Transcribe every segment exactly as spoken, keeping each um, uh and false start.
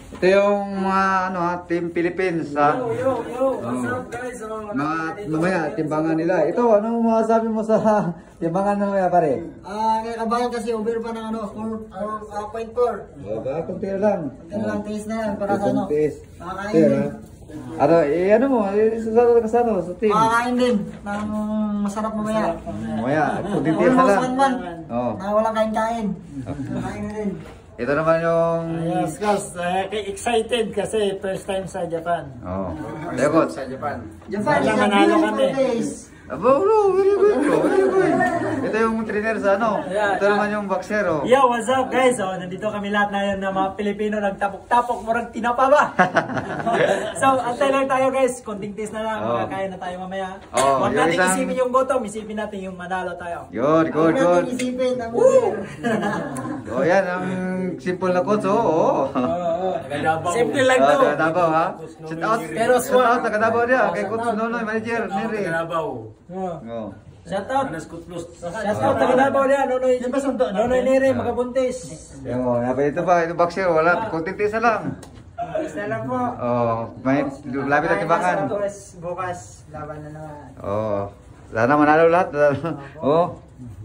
Ito yung mga ano ha, Team Philippines ha. Yo, yo, yo. What's up guys? So, Mga mamaya, timbangan nila. Ito, anong masasabi mo sa timbangan na mamaya pare? Ah, kaya kabayan kasi over pa ng ano, four point four. Baba, kunti lang. Kunti lang, taste na yan para sa ano. Makakain din. Ano, eh ano mo, eh, sa ka sa ano, sa team? Makakain din. Ng masarap mamaya. Mamaya, kunti tiis na lang. Almost one month. Oo. Na walang kain-kain. Kain na din. Ito naman yung... Yes, guys. Uh, excited kasi first time sa Japan. Oo. Lekot. Sa Japan. Japan is a Manalo beautiful kami. place. Aba, bro, very good bro, very good. Ito yung trainer sa ano, ito naman yung boxero. Yo, what's up guys? So, nandito kami lahat na yun na mga Pilipino nagtapok-tapok, murang tinapa ba? So, antay lang tayo guys, konting taste na lang, Oh. makakain na tayo mamaya. Oh, Huwag yung natin isang- isipin yung gutom, isipin natin yung manalo tayo. Good, good, Huwag good. natin isipin ang winner. O yan, ang simple na coach, oo. Simple lang Ah, to. taga Davao ha. Shout out, Pero shout out, swak. taga Davao dia, kay coach Nonoy, manager, Neri. Oh. Oo. Shout out. Shout out, taga Davao niya, Nonoy. Nonoy Nere, magabuntis. Yan mo, napay ito pa, ito boxer, wala, kunting tisa lang. Taste na lang po. Oh, may lapit na timbangan. Bukas, bukas, laban na naman. Oh, sana manalo lahat. Oh,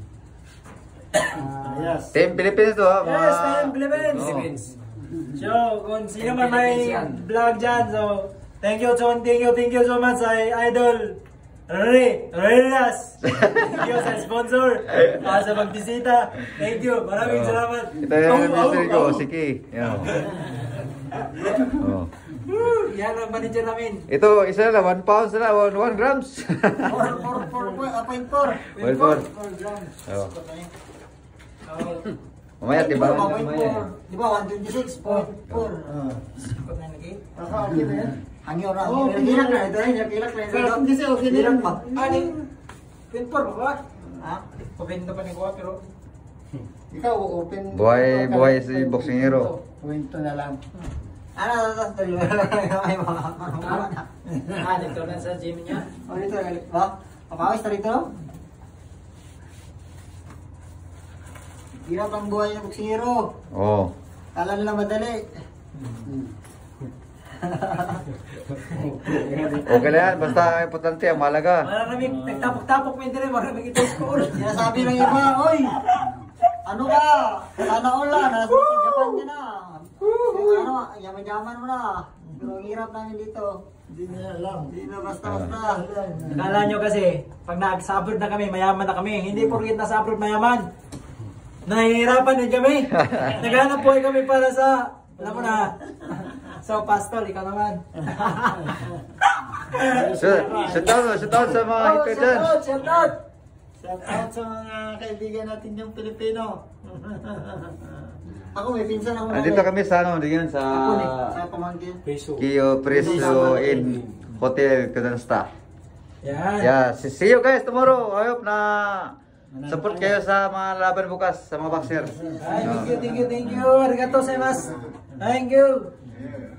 Yes. Team Philippines to ha. Yes, mga- Team Philippines. Oo. So, kung sino man may vlog dyan, so, thank you, so, thank you, thank you so much sa Idol Re, Relas. Thank you sa sponsor, uh, sa magbisita. Thank you, maraming Oh. salamat. Ito yung Oh, mystery oh, ko, oh. Siki. Yan. Oh. Woo, yan ang manager namin. Ito, isa na, one pound na, one, one grams. four point four. Well, four. Oh. Mamaya, timbangan four mamaya. point four. Di ba, one twenty-six point four. Sikot na lagi. Okay na yan. Hangyo na. Kilak na. Ito rin, kilak na. Pero hindi siya okay na Kilak yan. pa. Ani, pinpor ba ba? Ha? Pabenta pa ni Kuya, pero Ikaw, open. Buhay, buhay si boxing hero. kwento na lang. Ano, ano, ano, dali mo lang ay mga Ah, dito na sa gym niya. O, dito, ba? Papawis na rito? Hirap ang buhay ng boksingero. Oh. Kala nila madali. Okay na yan, basta importante ang mahalaga. Maraming nagtapok-tapok mo din, maraming ito score. Sinasabi ng iba, oy! Ano ka? Sana all na, nasa Japan ka na. Kung ano, yaman-yaman mo na. Pero ang hirap namin dito. Hindi na alam. Hindi na basta-basta. Akala nyo kasi, pag nag-abroad na kami, mayaman na kami. Hindi porkit nasa abroad mayaman. Nahihirapan din kami. Naghanap buhay kami para sa, alam mo na. So, Pastor, ikaw naman. Shout shout out, shout out sa mga hito dyan. Shout out, shout out. Shout out sa mga kaibigan natin yung Pilipino. Ako may pinsan ako. Andito kami sa ano, diyan sa Ako ni, sa pamangkin. Kiyo Preso in Hotel Kadansta. Yan. Yeah, see see you guys tomorrow. I hope na support kayo sa mga laban bukas sa mga boxer. Ay, thank you, thank you, thank you. Arigato gozaimasu. Thank you.